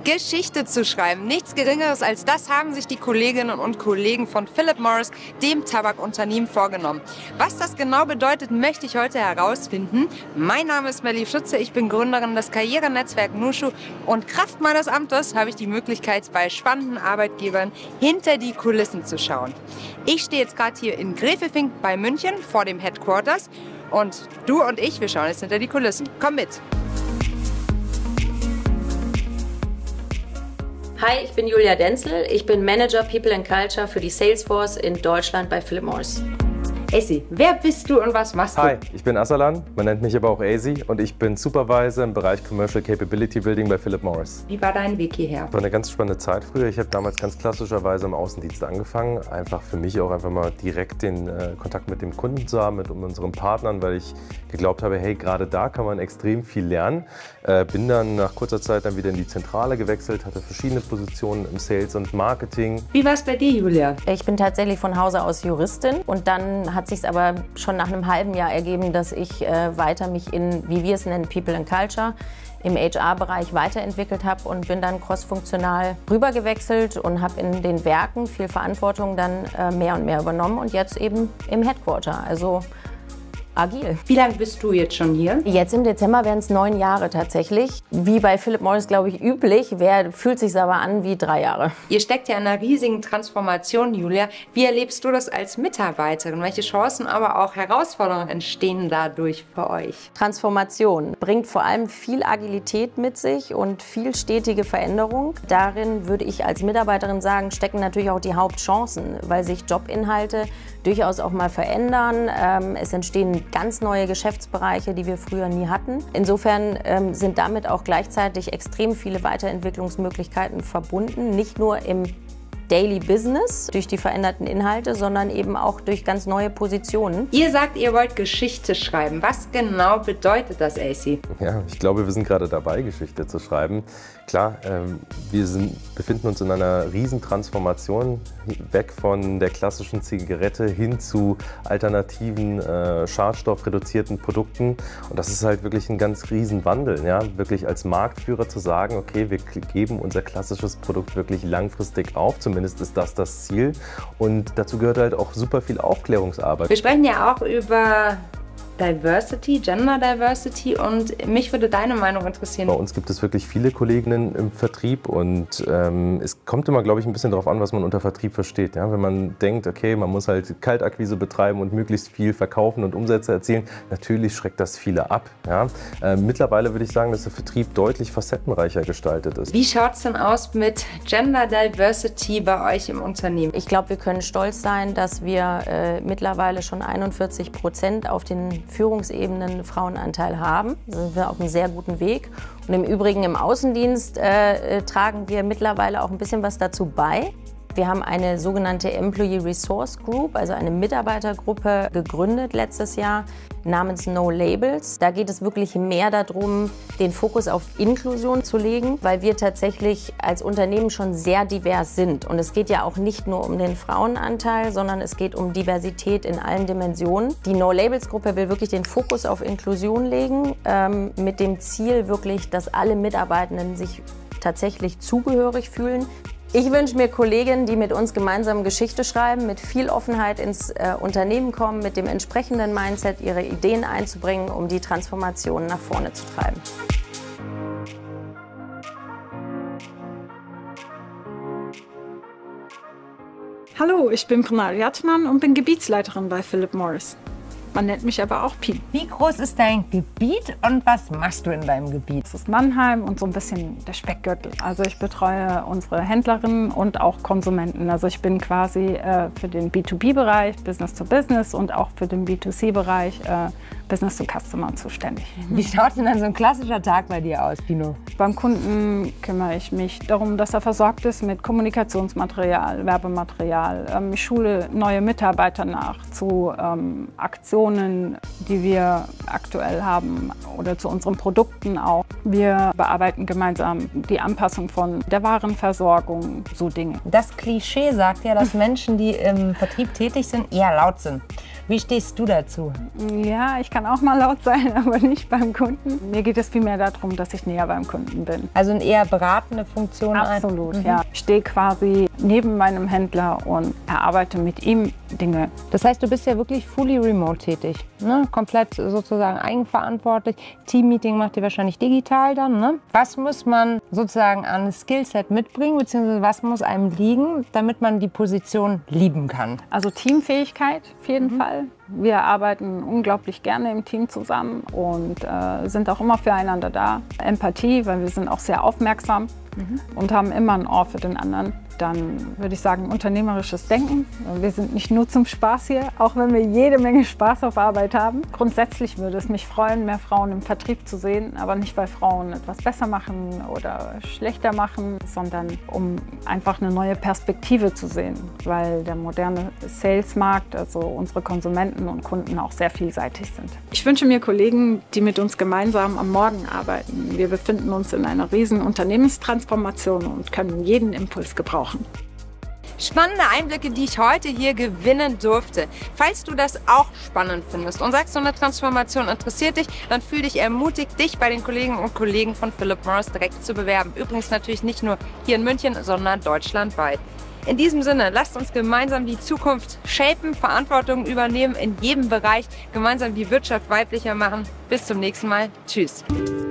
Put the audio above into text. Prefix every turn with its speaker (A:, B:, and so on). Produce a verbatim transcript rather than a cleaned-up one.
A: Geschichte zu schreiben. Nichts Geringeres als das haben sich die Kolleginnen und Kollegen von Philip Morris, dem Tabakunternehmen, vorgenommen. Was das genau bedeutet, möchte ich heute herausfinden. Mein Name ist Melli Schütze, ich bin Gründerin des Karrierenetzwerks Nushu und Kraft meines Amtes habe ich die Möglichkeit, bei spannenden Arbeitgebern hinter die Kulissen zu schauen. Ich stehe jetzt gerade hier in Gräfelfing bei München vor dem Headquarters und du und ich, wir schauen jetzt hinter die Kulissen. Komm mit!
B: Hi, ich bin Julia Denzel. Ich bin Manager People and Culture für die Salesforce in Deutschland bei Philip Morris.
A: Esi, wer bist du und was machst du?
C: Hi, ich bin Asalan, man nennt mich aber auch Asi und ich bin Supervisor im Bereich Commercial Capability Building bei Philip Morris.
A: Wie war dein Weg hierher?
C: War eine ganz spannende Zeit früher. Ich habe damals ganz klassischerweise im Außendienst angefangen. Einfach für mich auch einfach mal direkt den äh, Kontakt mit dem Kunden zu haben, mit unseren Partnern, weil ich geglaubt habe, hey, gerade da kann man extrem viel lernen. Äh, bin dann nach kurzer Zeit dann wieder in die Zentrale gewechselt, hatte verschiedene Positionen im Sales und Marketing.
A: Wie war es bei dir, Julia?
B: Ich bin tatsächlich von Hause aus Juristin und dann hat sich aber schon nach einem halben Jahr ergeben, dass ich äh, weiter mich in, wie wir es nennen, People and Culture im H R-Bereich weiterentwickelt habe und bin dann crossfunktional rübergewechselt und habe in den Werken viel Verantwortung dann äh, mehr und mehr übernommen und jetzt eben im Headquarter, also agil.
A: Wie lange bist du jetzt schon hier?
B: Jetzt im Dezember werden es neun Jahre tatsächlich. Wie bei Philip Morris, glaube ich, üblich, wer, fühlt sich aber an wie drei Jahre.
A: Ihr steckt ja in einer riesigen Transformation, Julia. Wie erlebst du das als Mitarbeiterin? Welche Chancen, aber auch Herausforderungen entstehen dadurch für euch?
B: Transformation bringt vor allem viel Agilität mit sich und viel stetige Veränderung. Darin würde ich als Mitarbeiterin sagen, stecken natürlich auch die Hauptchancen, weil sich Jobinhalte durchaus auch mal verändern. Ähm, es entstehen ganz neue Geschäftsbereiche, die wir früher nie hatten. Insofern ähm, sind damit auch gleichzeitig extrem viele Weiterentwicklungsmöglichkeiten verbunden, nicht nur im Daily Business durch die veränderten Inhalte, sondern eben auch durch ganz neue Positionen.
A: Ihr sagt, ihr wollt Geschichte schreiben. Was genau bedeutet das, Asi?
C: Ja, ich glaube, wir sind gerade dabei, Geschichte zu schreiben. Klar, ähm, wir sind, befinden uns in einer riesen Transformation, weg von der klassischen Zigarette hin zu alternativen, äh, schadstoffreduzierten Produkten. Und das ist halt wirklich ein ganz riesen Wandel, ja? Wirklich als Marktführer zu sagen, okay, wir geben unser klassisches Produkt wirklich langfristig auf, zumindest ist das das Ziel. Und dazu gehört halt auch super viel Aufklärungsarbeit.
A: Wir sprechen ja auch über Diversity, Gender Diversity und mich würde deine Meinung interessieren.
C: Bei uns gibt es wirklich viele Kolleginnen im Vertrieb und ähm, es kommt immer, glaube ich, ein bisschen darauf an, was man unter Vertrieb versteht. Ja? Wenn man denkt, okay, man muss halt Kaltakquise betreiben und möglichst viel verkaufen und Umsätze erzielen, natürlich schreckt das viele ab. Ja? Äh, mittlerweile würde ich sagen, dass der Vertrieb deutlich facettenreicher gestaltet ist.
A: Wie schaut es denn aus mit Gender Diversity bei euch im Unternehmen?
B: Ich glaube, wir können stolz sein, dass wir äh, mittlerweile schon einundvierzig Prozent auf den Führungsebenen Frauenanteil haben. Da sind wir auf einem sehr guten Weg. Und im Übrigen im Außendienst äh, tragen wir mittlerweile auch ein bisschen was dazu bei. Wir haben eine sogenannte Employee Resource Group, also eine Mitarbeitergruppe, gegründet letztes Jahr namens No Labels. Da geht es wirklich mehr darum, den Fokus auf Inklusion zu legen, weil wir tatsächlich als Unternehmen schon sehr divers sind. Und es geht ja auch nicht nur um den Frauenanteil, sondern es geht um Diversität in allen Dimensionen. Die No Labels Gruppe will wirklich den Fokus auf Inklusion legen, ähm, mit dem Ziel wirklich, dass alle Mitarbeitenden sich tatsächlich zugehörig fühlen. Ich wünsche mir Kolleginnen, die mit uns gemeinsam Geschichte schreiben, mit viel Offenheit ins äh, Unternehmen kommen, mit dem entsprechenden Mindset ihre Ideen einzubringen, um die Transformation nach vorne zu treiben.
D: Hallo, ich bin Pranal Jatman und bin Gebietsleiterin bei Philip Morris. Man nennt mich aber auch Pi.
A: Wie groß ist dein Gebiet und was machst du in deinem Gebiet?
D: Das ist Mannheim und so ein bisschen der Speckgürtel. Also ich betreue unsere Händlerinnen und auch Konsumenten. Also ich bin quasi äh, für den B zwei B-Bereich, Business to Business und auch für den B zwei C-Bereich äh, Business to Customer zuständig.
A: Wie schaut denn dann so ein klassischer Tag bei dir aus, Pino?
D: Beim Kunden kümmere ich mich darum, dass er versorgt ist mit Kommunikationsmaterial, Werbematerial. Ähm, ich schule neue Mitarbeiter nach zu ähm, Aktionen, die wir aktuell haben oder zu unseren Produkten auch. Wir bearbeiten gemeinsam die Anpassung von der Warenversorgung, so Dinge.
A: Das Klischee sagt ja, dass Menschen, die im Vertrieb tätig sind, eher laut sind. Wie stehst du dazu?
D: Ja, ich kann kann auch mal laut sein, aber nicht beim Kunden. Mir geht es vielmehr darum, dass ich näher beim Kunden bin.
A: Also eine eher beratende Funktion.
D: Absolut,
A: ein. Mhm.
D: ja. Ich stehe quasi neben meinem Händler und erarbeite mit ihm Dinge.
A: Das heißt, du bist ja wirklich fully remote tätig, ne? Komplett sozusagen eigenverantwortlich. Teammeeting macht ihr wahrscheinlich digital dann, ne? Was muss man sozusagen an Skillset mitbringen, beziehungsweise was muss einem liegen, damit man die Position lieben kann?
D: Also Teamfähigkeit auf jeden mhm. Fall. Wir arbeiten unglaublich gerne im Team zusammen und äh, sind auch immer füreinander da. Empathie, weil wir sind auch sehr aufmerksam mhm. und haben immer ein Ohr für den anderen. Dann würde ich sagen, unternehmerisches Denken. Wir sind nicht nur zum Spaß hier, auch wenn wir jede Menge Spaß auf Arbeit haben. Grundsätzlich würde es mich freuen, mehr Frauen im Vertrieb zu sehen, aber nicht, weil Frauen etwas besser machen oder schlechter machen, sondern um einfach eine neue Perspektive zu sehen, weil der moderne Salesmarkt, also unsere Konsumenten und Kunden, auch sehr vielseitig sind. Ich wünsche mir Kollegen, die mit uns gemeinsam am Morgen arbeiten. Wir befinden uns in einer riesen Unternehmenstransformation und können jeden Impuls gebrauchen.
A: Spannende Einblicke, die ich heute hier gewinnen durfte. Falls du das auch spannend findest und sagst, so eine Transformation interessiert dich, dann fühl dich ermutigt, dich bei den Kolleginnen und Kollegen von Philip Morris direkt zu bewerben. Übrigens natürlich nicht nur hier in München, sondern deutschlandweit. In diesem Sinne, lasst uns gemeinsam die Zukunft shapen, Verantwortung übernehmen in jedem Bereich, gemeinsam die Wirtschaft weiblicher machen. Bis zum nächsten Mal. Tschüss.